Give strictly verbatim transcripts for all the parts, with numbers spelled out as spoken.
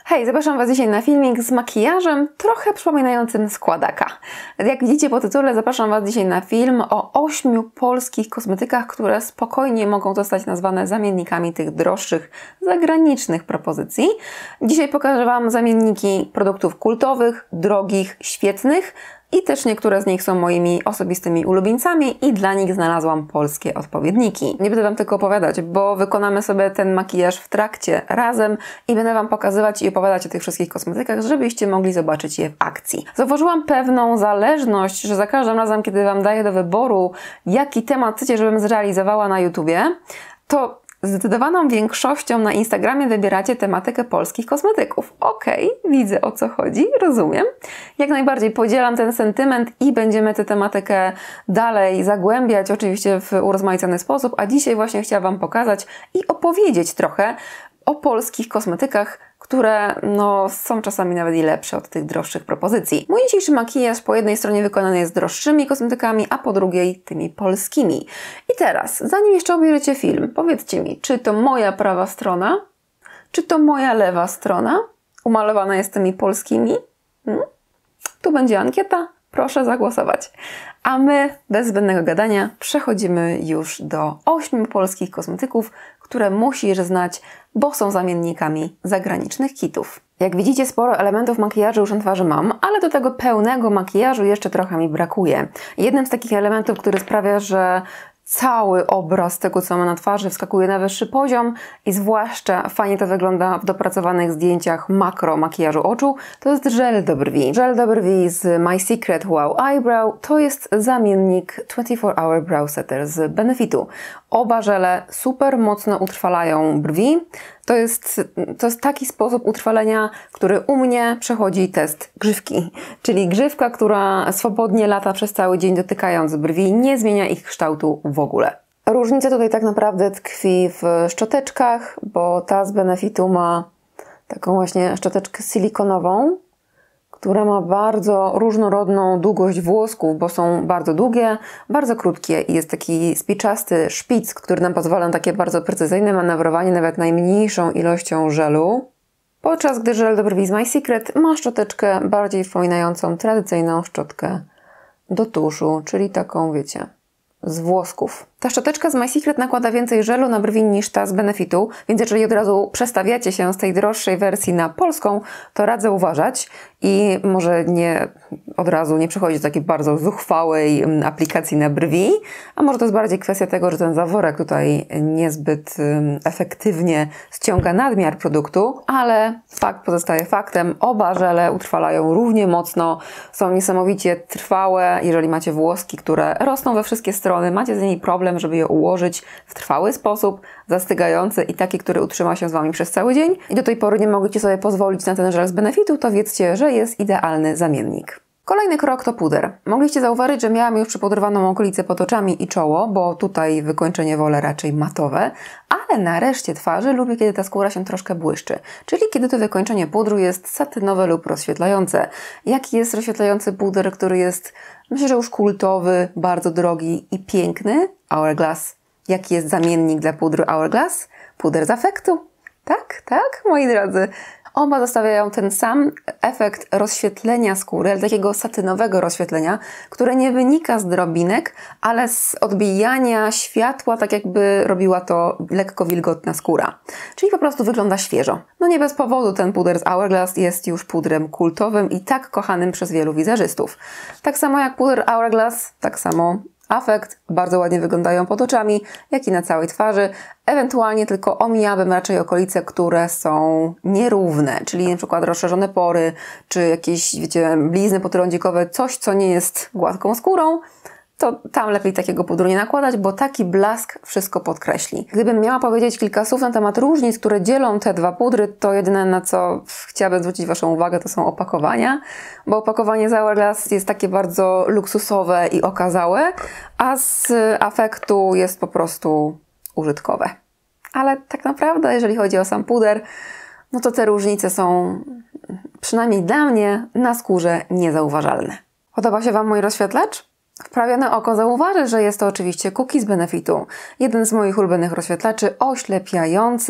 Hej, zapraszam Was dzisiaj na filmik z makijażem trochę przypominającym składaka. Jak widzicie po tytule, zapraszam Was dzisiaj na film o ośmiu polskich kosmetykach, które spokojnie mogą zostać nazwane zamiennikami tych droższych, zagranicznych propozycji. Dzisiaj pokażę Wam zamienniki produktów kultowych, drogich, świetnych, i też niektóre z nich są moimi osobistymi ulubieńcami i dla nich znalazłam polskie odpowiedniki. Nie będę Wam tylko opowiadać, bo wykonamy sobie ten makijaż w trakcie razem i będę Wam pokazywać i opowiadać o tych wszystkich kosmetykach, żebyście mogli zobaczyć je w akcji. Zauważyłam pewną zależność, że za każdym razem, kiedy Wam daję do wyboru, jaki temat chcecie, żebym zrealizowała na YouTubie, to zdecydowaną większością na Instagramie wybieracie tematykę polskich kosmetyków. Okej, okay, widzę o co chodzi, rozumiem. Jak najbardziej podzielam ten sentyment i będziemy tę tematykę dalej zagłębiać, oczywiście w urozmaicony sposób, a dzisiaj właśnie chciałam Wam pokazać i opowiedzieć trochę o polskich kosmetykach, które no, są czasami nawet i lepsze od tych droższych propozycji. Mój dzisiejszy makijaż po jednej stronie wykonany jest droższymi kosmetykami, a po drugiej tymi polskimi. I teraz, zanim jeszcze obejrzycie film, powiedzcie mi, czy to moja prawa strona, czy to moja lewa strona umalowana jest tymi polskimi? Hmm? Tu będzie ankieta, proszę zagłosować. A my, bez zbędnego gadania, przechodzimy już do ośmiu polskich kosmetyków, które musisz znać, bo są zamiennikami zagranicznych kitów. Jak widzicie, sporo elementów makijażu już na twarzy mam, ale do tego pełnego makijażu jeszcze trochę mi brakuje. Jednym z takich elementów, który sprawia, że cały obraz tego, co ma na twarzy, wskakuje na wyższy poziom i zwłaszcza fajnie to wygląda w dopracowanych zdjęciach makro makijażu oczu, to jest żel do brwi. Żel do brwi z My Secret Wow Eyebrow to jest zamiennik dwadzieścia cztery hour Brow Setter z Benefitu. Oba żele super mocno utrwalają brwi. To jest, to jest taki sposób utrwalenia, który u mnie przechodzi test grzywki. Czyli grzywka, która swobodnie lata przez cały dzień dotykając brwi, nie zmienia ich kształtu w ogóle. Różnica tutaj tak naprawdę tkwi w szczoteczkach, bo ta z Benefitu ma taką właśnie szczoteczkę silikonową, która ma bardzo różnorodną długość włosków, bo są bardzo długie, bardzo krótkie i jest taki spiczasty szpic, który nam pozwala na takie bardzo precyzyjne manewrowanie nawet najmniejszą ilością żelu. Podczas gdy żel do brwi z My Secret ma szczoteczkę bardziej przypominającą tradycyjną szczotkę do tuszu, czyli taką, wiecie, z włosków. Ta szczoteczka z My Secret nakłada więcej żelu na brwi niż ta z Benefitu, więc jeżeli od razu przestawiacie się z tej droższej wersji na polską, to radzę uważać i może nie od razu nie przechodzić do takiej bardzo zuchwałej aplikacji na brwi, a może to jest bardziej kwestia tego, że ten zaworek tutaj niezbyt efektywnie ściąga nadmiar produktu, ale fakt pozostaje faktem. Oba żele utrwalają równie mocno, są niesamowicie trwałe. Jeżeli macie włoski, które rosną we wszystkie strony, macie z nimi problem, żeby je ułożyć w trwały sposób, zastygający i taki, który utrzyma się z Wami przez cały dzień i do tej pory nie mogliście sobie pozwolić na ten żel z Benefitu, to wiedzcie, że jest idealny zamiennik. Kolejny krok to puder. Mogliście zauważyć, że miałam już przypudrowaną okolicę pod oczami i czoło, bo tutaj wykończenie wolę raczej matowe, ale na reszcie twarzy lubię, kiedy ta skóra się troszkę błyszczy, czyli kiedy to wykończenie pudru jest satynowe lub rozświetlające. Jaki jest rozświetlający puder, który jest, myślę, że już kultowy, bardzo drogi i piękny? Hourglass. Jaki jest zamiennik dla pudru Hourglass? Puder z afektu. Tak, tak, moi drodzy. Oba zostawiają ten sam efekt rozświetlenia skóry, ale takiego satynowego rozświetlenia, które nie wynika z drobinek, ale z odbijania światła, tak jakby robiła to lekko wilgotna skóra. Czyli po prostu wygląda świeżo. No nie bez powodu ten puder z Hourglass jest już pudrem kultowym i tak kochanym przez wielu wizerzystów. Tak samo jak puder Hourglass, tak samo afekt, bardzo ładnie wyglądają pod oczami, jak i na całej twarzy. Ewentualnie tylko omijałabym raczej okolice, które są nierówne, czyli na przykład rozszerzone pory, czy jakieś, wiecie, blizny potrądzikowe, coś, co nie jest gładką skórą, to tam lepiej takiego pudru nie nakładać, bo taki blask wszystko podkreśli. Gdybym miała powiedzieć kilka słów na temat różnic, które dzielą te dwa pudry, to jedyne, na co chciałabym zwrócić Waszą uwagę, to są opakowania, bo opakowanie z Hourglass jest takie bardzo luksusowe i okazałe, a z afektu jest po prostu użytkowe. Ale tak naprawdę, jeżeli chodzi o sam puder, no to te różnice są, przynajmniej dla mnie, na skórze niezauważalne. Podoba się Wam mój rozświetlacz? Wprawione oko zauważy, że jest to oczywiście Cookie z Benefitu. Jeden z moich ulubionych rozświetlaczy, oślepiający,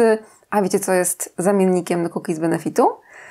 A wiecie, co jest zamiennikiem do Cookie z Benefitu?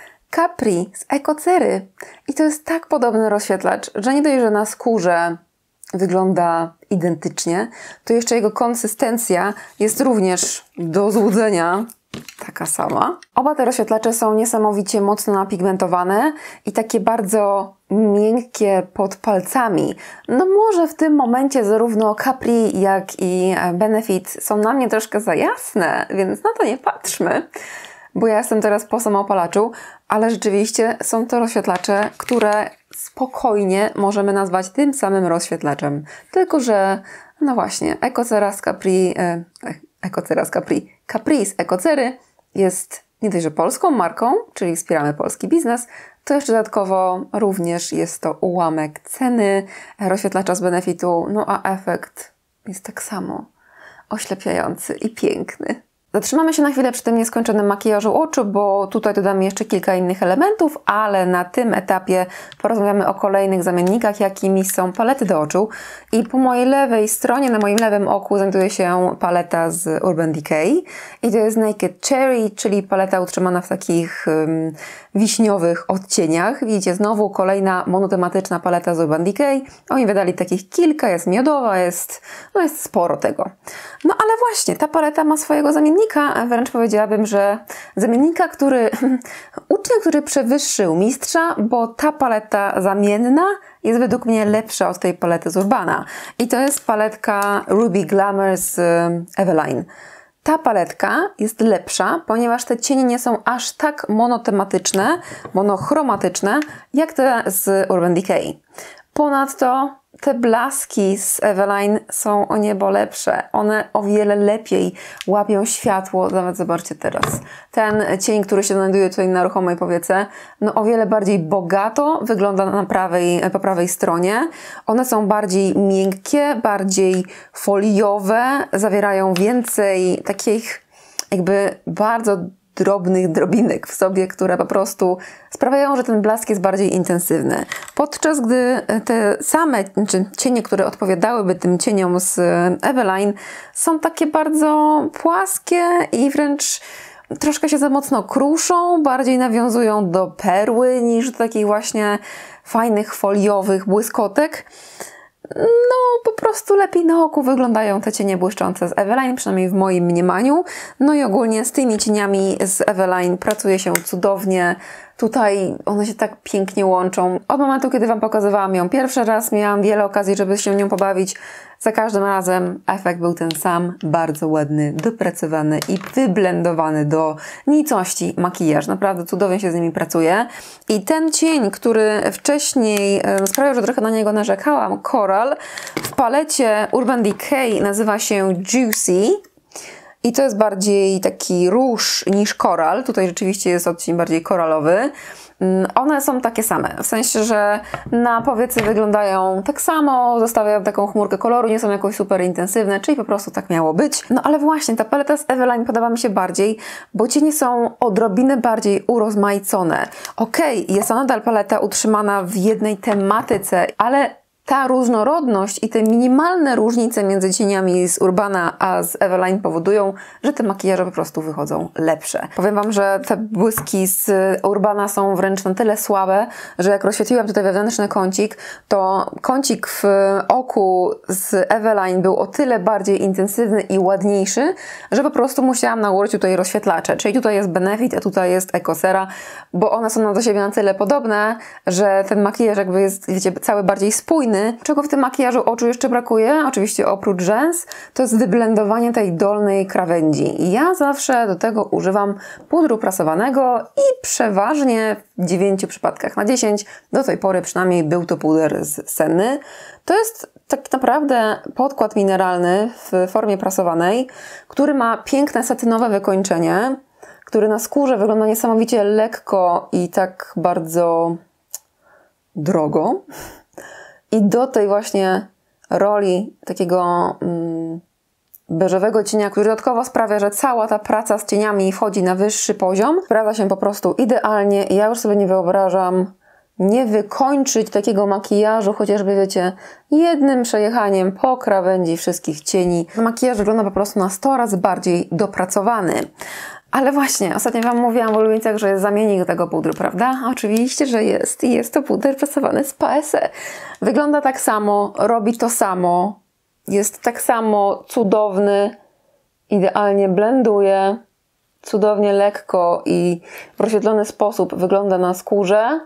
Capri z Ekocery. I to jest tak podobny rozświetlacz, że nie dość, że na skórze wygląda identycznie, to jeszcze jego konsystencja jest również do złudzenia taka sama. Oba te rozświetlacze są niesamowicie mocno napigmentowane i takie bardzo miękkie pod palcami. No może w tym momencie zarówno Capri, jak i Benefit są na mnie troszkę za jasne, więc na to nie patrzmy, bo ja jestem teraz po samoopalaczu, ale rzeczywiście są to rozświetlacze, które spokojnie możemy nazwać tym samym rozświetlaczem. Tylko że, no właśnie, Ecocera z Capri, e, Ecocera z Capri, Capri z Ekocery jest nie dość, że polską marką, czyli wspieramy polski biznes, to jeszcze dodatkowo również jest to ułamek ceny rozświetlacza z Benefitu, no a efekt jest tak samo oślepiający i piękny. Zatrzymamy się na chwilę przy tym nieskończonym makijażu oczu, bo tutaj dodamy jeszcze kilka innych elementów, ale na tym etapie porozmawiamy o kolejnych zamiennikach, jakimi są palety do oczu. I po mojej lewej stronie, na moim lewym oku znajduje się paleta z Urban Decay i to jest Naked Cherry, czyli paleta utrzymana w takich um, wiśniowych odcieniach. Widzicie, znowu kolejna monotematyczna paleta z Urban Decay. Oni wydali takich kilka, jest miodowa, jest, no jest sporo tego. No ale właśnie, ta paleta ma swojego zamiennika, wręcz powiedziałabym, że zamiennika, który, ucznia, który przewyższył mistrza, bo ta paleta zamienna jest według mnie lepsza od tej palety z Urbana. I to jest paletka Ruby Glamour z Eveline. Ta paletka jest lepsza, ponieważ te cienie nie są aż tak monotematyczne, monochromatyczne, jak te z Urban Decay. Ponadto te blaski z Eveline są o niebo lepsze. One o wiele lepiej łapią światło. Nawet zobaczcie teraz. Ten cień, który się znajduje tutaj na ruchomej powiece, no o wiele bardziej bogato wygląda na prawej, po prawej stronie. One są bardziej miękkie, bardziej foliowe, zawierają więcej takich jakby bardzo drobnych drobinek w sobie, które po prostu sprawiają, że ten blask jest bardziej intensywny. Podczas gdy te same czy cienie, które odpowiadałyby tym cieniom z Eveline, są takie bardzo płaskie i wręcz troszkę się za mocno kruszą, bardziej nawiązują do perły niż do takich właśnie fajnych foliowych błyskotek. No, po prostu lepiej na oku wyglądają te cienie błyszczące z Eveline, przynajmniej w moim mniemaniu. No i ogólnie z tymi cieniami z Eveline pracuje się cudownie. Tutaj one się tak pięknie łączą. Od momentu, kiedy Wam pokazywałam ją pierwszy raz, miałam wiele okazji, żeby się nią pobawić. Za każdym razem efekt był ten sam, bardzo ładny, dopracowany i wyblendowany do nicości makijaż. Naprawdę cudownie się z nimi pracuje. I ten cień, który wcześniej sprawiał, że trochę na niego narzekałam, Coral, w palecie Urban Decay nazywa się Juicy. I to jest bardziej taki róż niż koral. Tutaj rzeczywiście jest odcień bardziej koralowy. One są takie same, w sensie, że na powiece wyglądają tak samo, zostawiają taką chmurkę koloru, nie są jakoś super intensywne, czyli po prostu tak miało być. No ale właśnie ta paleta z Eveline podoba mi się bardziej, bo cienie są odrobinę bardziej urozmaicone. Okej, okay, jest to nadal paleta utrzymana w jednej tematyce, ale ta różnorodność i te minimalne różnice między cieniami z Urbana a z Eveline powodują, że te makijaże po prostu wychodzą lepsze. Powiem Wam, że te błyski z Urbana są wręcz na tyle słabe, że jak rozświetliłam tutaj wewnętrzny kącik, to kącik w oku z Eveline był o tyle bardziej intensywny i ładniejszy, że po prostu musiałam nałożyć tutaj rozświetlacze. Czyli tutaj jest Benefit, a tutaj jest Ecocera, bo one są do siebie na tyle podobne, że ten makijaż jakby jest, wiecie, cały bardziej spójny. Czego w tym makijażu oczu jeszcze brakuje, oczywiście oprócz rzęs, to jest wyblendowanie tej dolnej krawędzi. I ja zawsze do tego używam pudru prasowanego i przeważnie w dziewięciu przypadkach na dziesięć, do tej pory przynajmniej był to puder z Senny. To jest tak naprawdę podkład mineralny w formie prasowanej, który ma piękne satynowe wykończenie, który na skórze wygląda niesamowicie lekko i tak bardzo drogo. I do tej właśnie roli takiego mm, beżowego cienia, który dodatkowo sprawia, że cała ta praca z cieniami wchodzi na wyższy poziom, sprawdza się po prostu idealnie i ja już sobie nie wyobrażam nie wykończyć takiego makijażu, chociażby wiecie, jednym przejechaniem po krawędzi wszystkich cieni. Makijaż wygląda po prostu na sto razy bardziej dopracowany. Ale właśnie, ostatnio Wam mówiłam w ulubieńcach, że jest zamiennik do tego pudru, prawda? Oczywiście, że jest. I jest to puder prasowany z P S E. Wygląda tak samo, robi to samo, jest tak samo cudowny, idealnie blenduje, cudownie lekko i w rozświetlony sposób wygląda na skórze.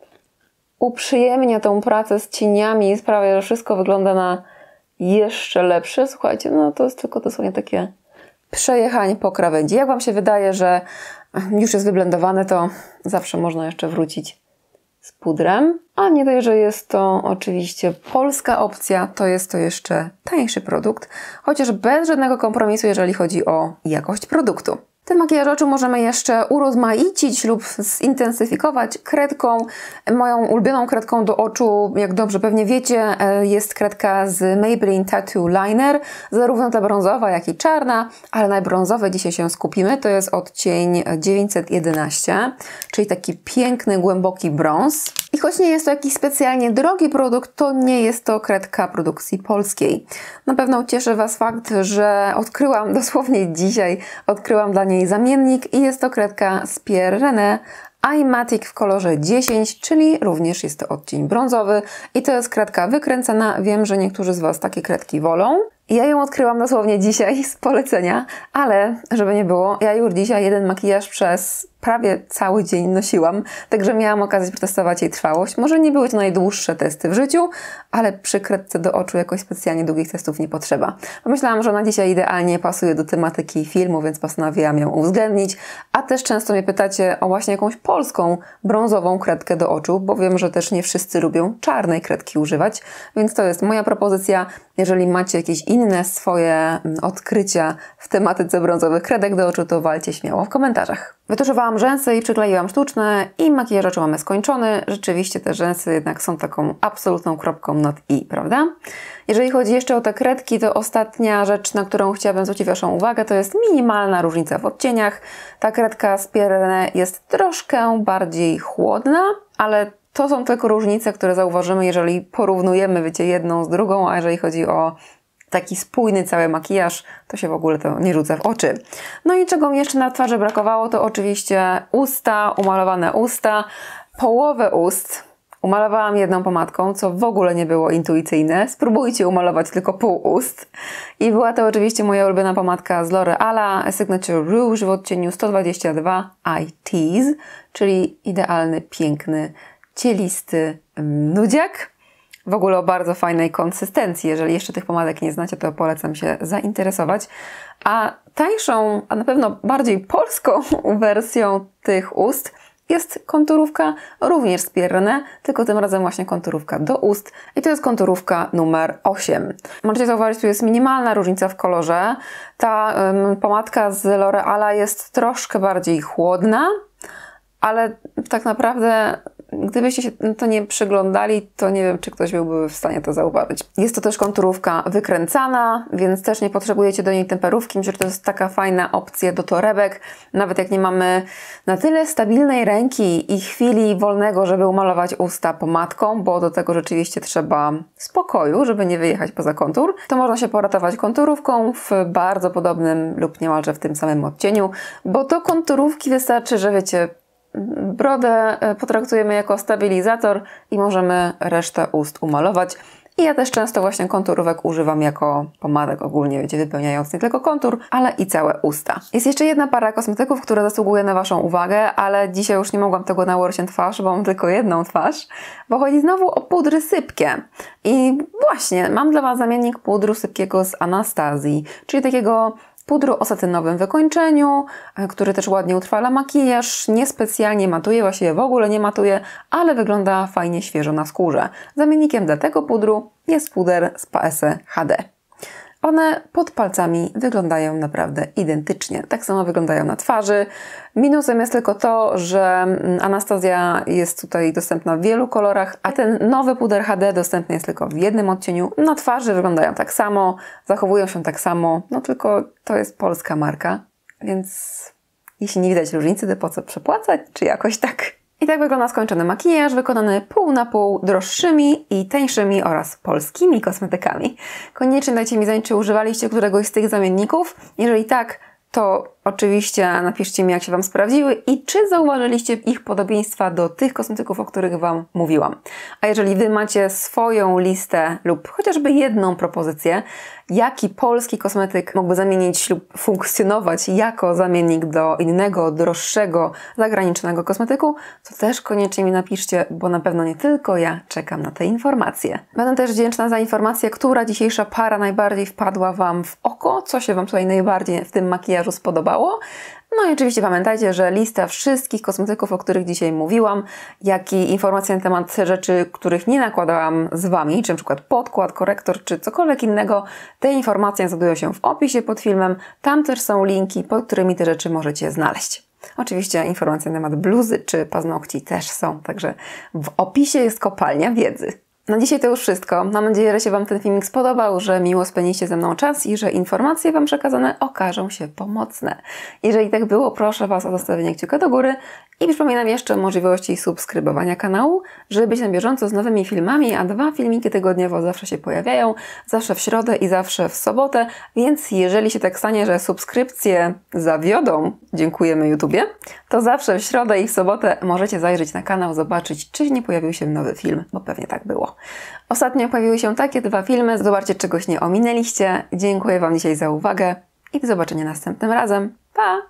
Uprzyjemnia tą pracę z cieniami i sprawia, że wszystko wygląda na jeszcze lepsze. Słuchajcie, no to jest tylko dosłownie takie przejechanie po krawędzi. Jak Wam się wydaje, że już jest wyblendowane, to zawsze można jeszcze wrócić z pudrem. A nie dość, że jest to oczywiście polska opcja, to jest to jeszcze tańszy produkt, chociaż bez żadnego kompromisu, jeżeli chodzi o jakość produktu. Ten makijaż oczu możemy jeszcze urozmaicić lub zintensyfikować kredką. Moją ulubioną kredką do oczu, jak dobrze pewnie wiecie, jest kredka z Maybelline Tattoo Liner, zarówno ta brązowa, jak i czarna, ale na brązowej dzisiaj się skupimy. To jest odcień dziewięćset jedenaście, czyli taki piękny, głęboki brąz. I choć nie jest to jakiś specjalnie drogi produkt, to nie jest to kredka produkcji polskiej. Na pewno ucieszy Was fakt, że odkryłam dosłownie dzisiaj, odkryłam dla niej zamiennik i jest to kredka z Pierre René iMatic w kolorze dziesięć, czyli również jest to odcień brązowy i to jest kredka wykręcana. Wiem, że niektórzy z Was takie kredki wolą. Ja ją odkryłam dosłownie dzisiaj z polecenia, ale żeby nie było, ja już dzisiaj jeden makijaż przez prawie cały dzień nosiłam, także miałam okazję przetestować jej trwałość. Może nie były to najdłuższe testy w życiu, ale przy kredce do oczu jakoś specjalnie długich testów nie potrzeba. Pomyślałam, że ona dzisiaj idealnie pasuje do tematyki filmu, więc postanowiłam ją uwzględnić. A też często mnie pytacie o właśnie jakąś polską brązową kredkę do oczu, bo wiem, że też nie wszyscy lubią czarnej kredki używać, więc to jest moja propozycja. Jeżeli macie jakieś inne swoje odkrycia w tematyce brązowych kredek do oczu, to walcie śmiało w komentarzach. Wytuszowałam rzęsy i przykleiłam sztuczne i makijaż oczu mamy skończony. Rzeczywiście te rzęsy jednak są taką absolutną kropką nad i, prawda? Jeżeli chodzi jeszcze o te kredki, to ostatnia rzecz, na którą chciałabym zwrócić Waszą uwagę, to jest minimalna różnica w odcieniach. Ta kredka z Pierre René jest troszkę bardziej chłodna, ale to są tylko różnice, które zauważymy, jeżeli porównujemy, wiecie, jedną z drugą, a jeżeli chodzi o taki spójny cały makijaż, to się w ogóle to nie rzuca w oczy. No i czego mi jeszcze na twarzy brakowało, to oczywiście usta, umalowane usta, połowę ust umalowałam jedną pomadką, co w ogóle nie było intuicyjne. Spróbujcie umalować tylko pół ust. I była to oczywiście moja ulubiona pomadka z L'Oreala Signature Rouge w odcieniu sto dwadzieścia dwa I Tease, czyli idealny, piękny, cielisty nudziak. W ogóle o bardzo fajnej konsystencji. Jeżeli jeszcze tych pomadek nie znacie, to polecam się zainteresować. A tańszą, a na pewno bardziej polską wersją tych ust jest konturówka również z Pierre René, tylko tym razem właśnie konturówka do ust i to jest konturówka numer osiem. Możecie zauważyć, tu jest minimalna różnica w kolorze. Ta ym, pomadka z L'Oreala jest troszkę bardziej chłodna, ale tak naprawdę gdybyście się to nie przyglądali, to nie wiem, czy ktoś byłby w stanie to zauważyć. Jest to też konturówka wykręcana, więc też nie potrzebujecie do niej temperówki. Myślę, że to jest taka fajna opcja do torebek. Nawet jak nie mamy na tyle stabilnej ręki i chwili wolnego, żeby umalować usta pomadką, bo do tego rzeczywiście trzeba spokoju, żeby nie wyjechać poza kontur, to można się poratować konturówką w bardzo podobnym lub niemalże w tym samym odcieniu, bo do konturówki wystarczy, że wiecie, brodę potraktujemy jako stabilizator i możemy resztę ust umalować. I ja też często właśnie konturówek używam jako pomadek ogólnie, wiecie, wypełniając nie tylko kontur, ale i całe usta. Jest jeszcze jedna para kosmetyków, która zasługuje na Waszą uwagę, ale dzisiaj już nie mogłam tego nałożyć na twarz, bo mam tylko jedną twarz, bo chodzi znowu o pudry sypkie. I właśnie, mam dla Was zamiennik pudru sypkiego z Anastazji, czyli takiego pudru o satynowym wykończeniu, który też ładnie utrwala makijaż, niespecjalnie matuje, właściwie w ogóle nie matuje, ale wygląda fajnie świeżo na skórze. Zamiennikiem dla tego pudru jest puder z P S E H D. One pod palcami wyglądają naprawdę identycznie. Tak samo wyglądają na twarzy. Minusem jest tylko to, że Anastazja jest tutaj dostępna w wielu kolorach, a ten nowy puder H D dostępny jest tylko w jednym odcieniu. Na twarzy wyglądają tak samo, zachowują się tak samo, no tylko to jest polska marka, więc jeśli nie widać różnicy, to po co przepłacać, czy jakoś tak. I tak wygląda skończony makijaż, wykonany pół na pół droższymi i tańszymi oraz polskimi kosmetykami. Koniecznie dajcie mi znać, czy używaliście któregoś z tych zamienników. Jeżeli tak, to Oczywiście napiszcie mi, jak się Wam sprawdziły i czy zauważyliście ich podobieństwa do tych kosmetyków, o których Wam mówiłam. A jeżeli Wy macie swoją listę lub chociażby jedną propozycję, jaki polski kosmetyk mógłby zamienić lub funkcjonować jako zamiennik do innego, droższego, zagranicznego kosmetyku, to też koniecznie mi napiszcie, bo na pewno nie tylko ja czekam na te informacje. Będę też wdzięczna za informację, która dzisiejsza para najbardziej wpadła Wam w oko, co się Wam tutaj najbardziej w tym makijażu spodobało. No i oczywiście pamiętajcie, że lista wszystkich kosmetyków, o których dzisiaj mówiłam, jak i informacje na temat rzeczy, których nie nakładałam z Wami, czy na przykład podkład, korektor, czy cokolwiek innego, te informacje znajdują się w opisie pod filmem. Tam też są linki, pod którymi te rzeczy możecie znaleźć. Oczywiście informacje na temat bluzy czy paznokci też są, także w opisie jest kopalnia wiedzy. Na dzisiaj to już wszystko. Mam nadzieję, że się Wam ten filmik spodobał, że miło spędziliście ze mną czas i że informacje Wam przekazane okażą się pomocne. Jeżeli tak było, proszę Was o zostawienie kciuka do góry i przypominam jeszcze o możliwości subskrybowania kanału, żeby być na bieżąco z nowymi filmami, a dwa filmiki tygodniowo zawsze się pojawiają, zawsze w środę i zawsze w sobotę, więc jeżeli się tak stanie, że subskrypcje zawiodą, dziękujemy YouTubie, to zawsze w środę i w sobotę możecie zajrzeć na kanał, zobaczyć, czy nie pojawił się nowy film, bo pewnie tak było. Ostatnio pojawiły się takie dwa filmy, zobaczcie, czegoś nie ominęliście. Dziękuję Wam dzisiaj za uwagę i do zobaczenia następnym razem. Pa!